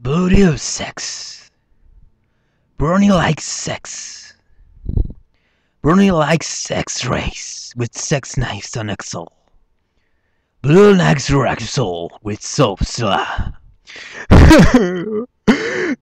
Booty of sex. Bernie likes sex. Bernie likes sex race with sex knives on Axel. Blue knives for Axel with soap.